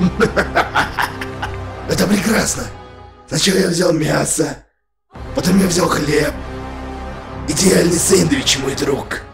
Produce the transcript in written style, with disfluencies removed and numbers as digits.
Это прекрасно. Сначала я взял мясо, потом я взял хлеб. Идеальный сэндвич, мой друг.